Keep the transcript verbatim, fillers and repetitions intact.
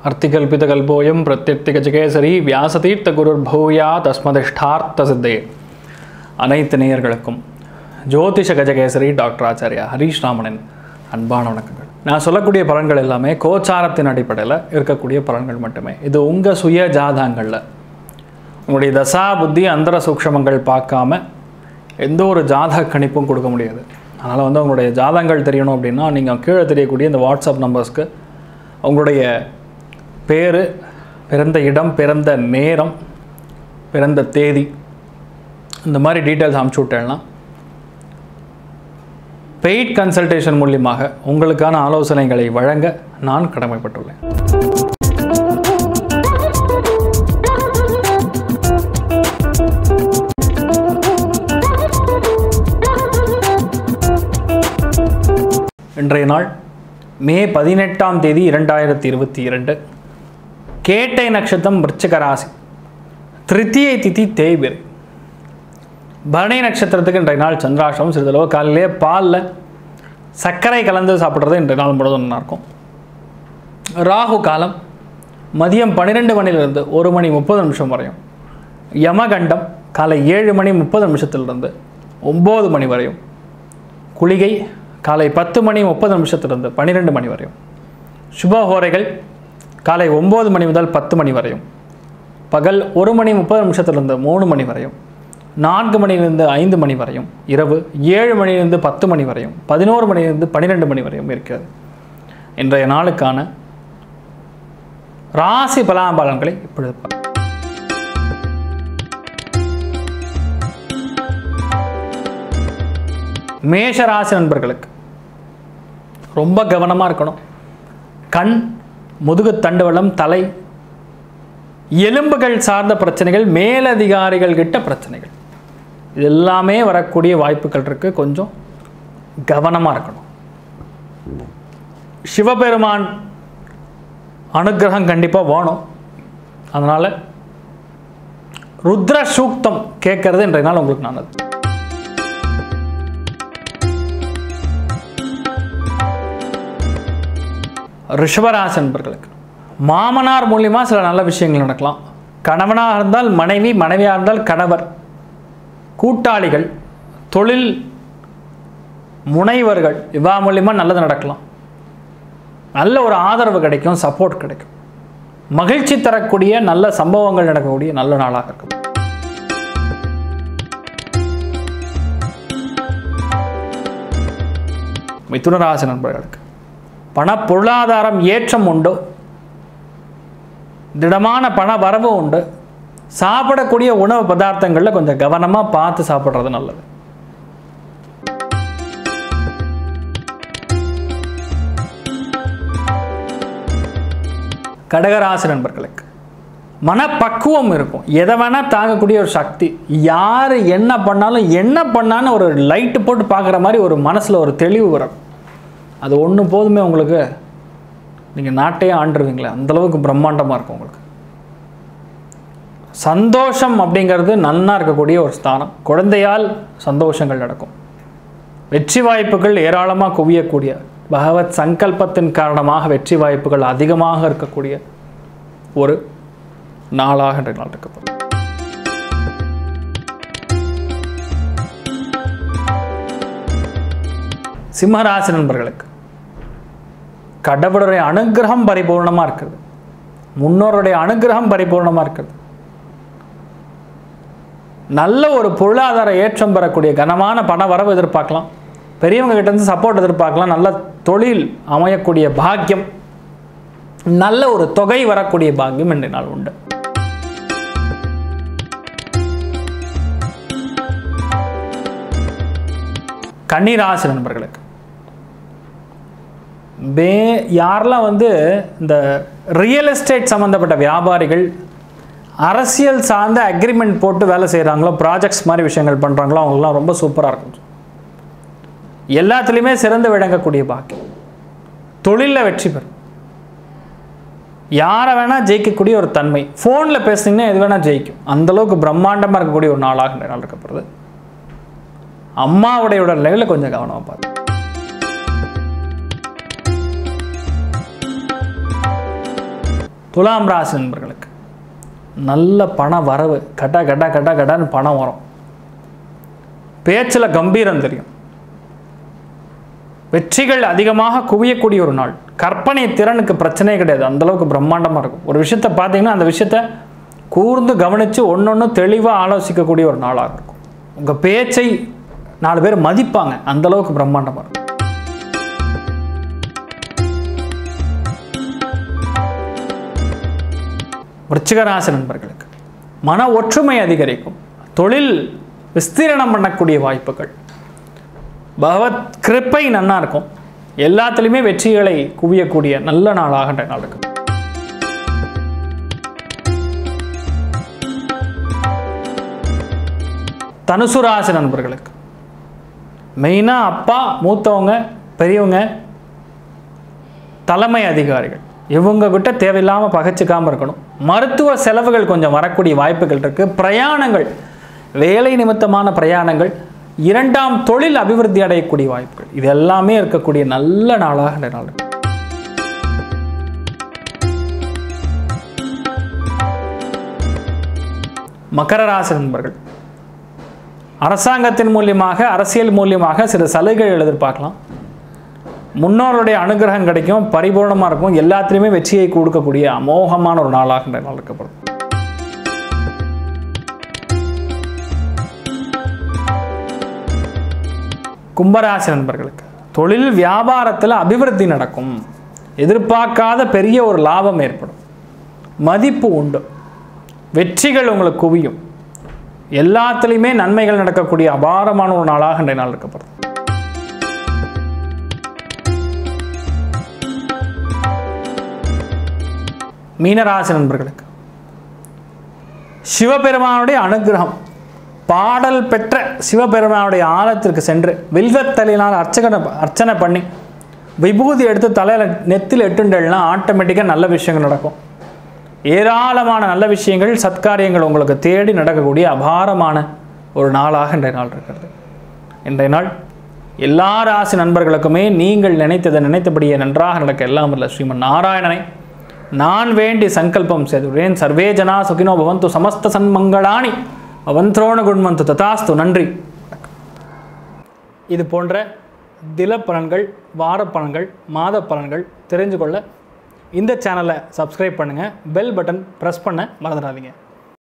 अर्तिकल्पितकल्पोऽयं प्रत्यर्थिगजकेसरी व्यासतीर्थगुरुर्भूयात् तस्मदिष्टार्थसिद्धये அனைத்து நேயர்களுக்கும் ஜோதிஷ கஜகேசரி டாக்டர் ஆச்சாரியா ஹரீஷ் ராமனின் அன்பான வணக்கங்கள். நான் சொல்லக்கூடிய பலன்கள் எல்லாமே கோச்சாரத்தின் அடிப்படையில் இருக்கக்கூடிய பலன்கள் மட்டுமே. இது உங்கள் சுய ஜாதகங்களில் உங்களுடைய தசா புத்தி அந்தர சூக்ஷமங்கள் பார்க்காம எந்த ஒரு ஜாதக கணிப்பும் கொடுக்க முடியாது. அதனால் வந்து உங்களுடைய ஜாதகங்கள் தெரியணும் அப்படின்னா நீங்கள் கீழே தெரியக்கூடிய இந்த வாட்ஸ்அப் நம்பர்ஸ்க்கு உங்களுடைய பேர், பிறந்த இடம், பிறந்த நேரம், பிறந்த தேதி இந்த மாதிரி டீட்டெயில்ஸ் அனுப்பிச்சி விட்டேன்னா பெய்ட் கன்சல்டேஷன் மூலியமாக உங்களுக்கான ஆலோசனைகளை வழங்க நான் கடமைப்பட்டுள்ளேன். இன்றைய நாள் மே பதினெட்டாம் தேதி இரண்டாயிரத்தி இருபத்தி இரண்டு. கேட்டை நட்சத்திரம், விருச்சிக ராசி, திருத்தியை திதி தேய்பிரை. பரணி நட்சத்திரத்துக்கு இன்றைய நாள் சந்திராஷ்டமம். சிறிதளவு காலையிலே பாலில் சர்க்கரை கலந்து சாப்பிட்றது இன்றைய நாள் முழுவதும் நல்லாயிருக்கும். ராகு காலம் மதியம் பன்னிரெண்டு மணிலிருந்து ஒரு மணி முப்பது நிமிஷம் வரையும். யமகண்டம் காலை ஏழு மணி முப்பது நிமிஷத்திலிருந்து ஒம்பது மணி வரையும். குளிகை காலை பத்து மணி முப்பது நிமிஷத்திலிருந்து பன்னிரெண்டு மணி வரையும். சுபஹோரைகள் காலை ஒம்பது மணி முதல் பத்து மணி வரையும். பகல் ஒரு மணி முப்பது நிமிஷத்திலிருந்து மூணு மணி வரையும். நான்கு மணியிலிருந்து ஐந்து மணி வரையும். இரவு ஏழு மணியிலிருந்து பத்து மணி வரையும். பதினோரு மணியிலிருந்து பன்னிரெண்டு மணி வரையும் இருக்கிறது. இன்றைய நாளுக்கான ராசி பலாபலன்களை இப்பொழுது பார்க்கலாம். மேஷ ராசி நண்பர்களுக்கு ரொம்ப கவனமாக இருக்கணும். கண், முதுகு தண்டுவடம், தலை, எலும்புகள் சார்ந்த பிரச்சனைகள், மேலதிகாரிகள் கிட்ட பிரச்சனைகள், இது எல்லாமே வரக்கூடிய வாய்ப்புகள் இருக்கு. கொஞ்சம் கவனமாக இருக்கணும். சிவபெருமான் அனுகிரகம் கண்டிப்பாக வேணும். அதனால் ருத்ர சூக்தம் கேட்கறது இன்றைய நாள் உங்களுக்கு நல்லது. ரிஷபராசி நண்பர்களுக்கு மாமனார் மூலியமாக சில நல்ல விஷயங்கள் நடக்கலாம். கணவனாக இருந்தால் மனைவி, மனைவியாக இருந்தால் கணவர், கூட்டாளிகள், தொழில் முனைவர்கள் இவா மூலியமாக நல்லது நடக்கலாம். நல்ல ஒரு ஆதரவு கிடைக்கும், சப்போர்ட் கிடைக்கும். மகிழ்ச்சி தரக்கூடிய நல்ல சம்பவங்கள் நடக்கக்கூடிய நல்ல நாளாக இருக்கும். மிதுன ராசி நண்பர்களுக்கு பண பொருளாதாரம் ஏற்றம் உண்டு. திடமான பண வரவு உண்டு. சாப்பிடக்கூடிய உணவு பதார்த்தங்களில் கொஞ்சம் கவனமாக பார்த்து சாப்பிட்றது நல்லது. கடகராசி நண்பர்களுக்கு மனப்பக்குவம் இருக்கும். எதை வேணால் தாங்கக்கூடிய ஒரு சக்தி. யார் என்ன பண்ணாலும் என்ன பண்ணான்னு ஒரு லைட்டு போட்டு பார்க்குற மாதிரி ஒரு மனசில் ஒரு தெளிவு வரும். அது ஒன்று போதுமே உங்களுக்கு. நீங்கள் நாட்டையே ஆண்டுருவீங்களே, அந்தளவுக்கு பிரம்மாண்டமாக இருக்கும் உங்களுக்கு. சந்தோஷம் அப்படிங்கிறது நன்னா இருக்கக்கூடிய ஒரு ஸ்தானம். குழந்தையால் சந்தோஷங்கள் நடக்கும். வெற்றி வாய்ப்புகள் ஏராளமாக குவியக்கூடிய, பகவத் சங்கல்பத்தின் காரணமாக வெற்றி வாய்ப்புகள் அதிகமாக இருக்கக்கூடிய ஒரு நாளாக இன்றைய நாள் இருக்கப்படும். சிம்மராசி நண்பர்களுக்கு கடவுளுடைய அனுகிரகம் பரிபூர்ணமாக இருக்குது. முன்னோருடைய அனுகிரகம் பரிபூர்ணமாக இருக்குது. நல்ல ஒரு பொருளாதார ஏற்றம் பெறக்கூடிய கனமான பண வரவு எதிர்பார்க்கலாம். பெரியவங்க கிட்டேருந்து சப்போர்ட் எதிர்பார்க்கலாம். நல்ல தொழில் அமையக்கூடிய பாக்கியம், நல்ல ஒரு தொகை வரக்கூடிய பாக்கியம் இன்றைய நாள் உண்டு. கன்னிராசி நண்பர்களுக்கு பே யாரெல்லாம் வந்து இந்த ரியல் எஸ்டேட் சம்மந்தப்பட்ட வியாபாரிகள், அரசியல் சார்ந்த அக்ரிமெண்ட் போட்டு வேலை செய்கிறாங்களோ, ப்ராஜெக்ட்ஸ் மாதிரி விஷயங்கள் பண்ணுறாங்களோ, அவங்களாம் ரொம்ப சூப்பராக இருக்கும். எல்லாத்துலேயுமே சிறந்து விளங்கக்கூடிய பாக்கியம். தொழிலில் வெற்றி பெறும். யாரை வேணால் ஜெயிக்கக்கூடிய ஒரு தன்மை. ஃபோனில் பேசுனீங்கன்னா எது வேணால் ஜெயிக்கும். அந்தளவுக்கு பிரம்மாண்டமாக இருக்கக்கூடிய ஒரு நாளாக இந்த நாள் இருக்கப்படுது. அம்மாவுடைய உடல்நிலையில் கொஞ்சம் கவனமாக பார்த்து. துலாம் ராசி நண்பர்களுக்கு நல்ல பண வரவு, கட்டா கட்டா கட்டா கட்டான்னு பணம் வரும். பேச்சில் கம்பீரம் தெரியும். வெற்றிகள் அதிகமாக குவியக்கூடிய ஒரு நாள். கற்பனை திறனுக்கு பிரச்சனையே கிடையாது, அந்தளவுக்கு பிரம்மாண்டமாக இருக்கும். ஒரு விஷயத்தை பார்த்தீங்கன்னா அந்த விஷயத்தை கூர்ந்து கவனித்து ஒன்று ஒன்று தெளிவாக ஆலோசிக்கக்கூடிய ஒரு நாளாக இருக்கும். உங்கள் பேச்சை நாலு பேர் மதிப்பாங்க, அந்தளவுக்கு பிரம்மாண்டமாக இருக்கும். விருச்சிக ராசி நண்பர்களுக்கு மன ஒற்றுமை அதிகரிக்கும். தொழில் விஸ்தீரணம் பண்ணக்கூடிய வாய்ப்புகள். பகவத் கிருப்பை நன்னா இருக்கும். எல்லாத்துலேயுமே வெற்றிகளை குவியக்கூடிய நல்ல நாளாக நாள் இருக்கு. தனுசு ராசி நண்பர்களுக்கு மெயினாக அப்பா, மூத்தவங்க, பெரியவங்க, தலைமை அதிகாரிகள் இவங்க கிட்ட தேவையில்லாமல் பகைச்சிக்காமல் இருக்கணும். மருத்துவ செலவுகள் கொஞ்சம் வரக்கூடிய வாய்ப்புகள் இருக்குது. பிரயாணங்கள், வேலை நிமித்தமான பிரயாணங்கள், இரண்டாம் தொழில் அபிவிருத்தி அடையக்கூடிய வாய்ப்புகள், இது எல்லாமே இருக்கக்கூடிய நல்ல நாளாக இந்த நாள். மகர ராசி நண்பர்கள் அரசாங்கத்தின் மூலியமாக, அரசியல் மூலியமாக சில சலுகைகள் எதிர்பார்க்கலாம். முன்னோருடைய அனுகிரகம் கிடைக்கும், பரிபூர்ணமாக இருக்கும். எல்லாத்திலையுமே வெற்றியை கொடுக்கக்கூடிய அமோகமான ஒரு நாளாக இந்த நாள் இருக்கப்படுது. கும்பராசி நண்பர்களுக்கு தொழில் வியாபாரத்தில் அபிவிருத்தி நடக்கும். எதிர்பார்க்காத பெரிய ஒரு லாபம் ஏற்படும். மதிப்பு உண்டு. வெற்றிகள் உங்களுக்கு குவியும். எல்லாத்துலேயுமே நன்மைகள் நடக்கக்கூடிய அபாரமான ஒரு நாளாக இன்றைய நாள் இருக்கப்படுது. மீனராசி நண்பர்களுக்கு சிவபெருமானுடைய அனுகிரகம். பாடல் பெற்ற சிவபெருமானுடைய ஆலயத்திற்கு சென்று வில்வத்தலையினால் அர்ச்சனை அர்ச்சனை பண்ணி விபூதி எடுத்து தலையில் நெத்தில் எட்டுண்டல்னா ஆட்டோமேட்டிக்காக நல்ல விஷயங்கள் நடக்கும். ஏராளமான நல்ல விஷயங்கள், சத்காரியங்கள் உங்களுக்கு தேடி நடக்கக்கூடிய அபாரமான ஒரு நாளாக இன்றைய நாள் இருக்கிறது. இன்றைய நாள் எல்லா ராசி நண்பர்களுக்குமே நீங்கள் நினைத்ததை நினைத்தபடியே நன்றாக நடக்க எல்லாம் இல்லை ஸ்ரீமன் நாராயணனை நான் வேண்டி சங்கல்பம் செய்துள்ளேன். சர்வே ஜனா சுகினோ பவந்து சமஸ்த சன்மங்களானி பவந்த்ரோண குண்வந்து ததாஸ்து. நன்றி. இது போன்ற தில பலன்கள், வார பலன்கள், மாத பலன்கள் தெரிஞ்சு கொள்ள இந்த சேனலை சப்ஸ்கிரைப் பண்ணுங்கள். பெல் பட்டன் ப்ரெஸ் பண்ண மறந்துடாதீங்க.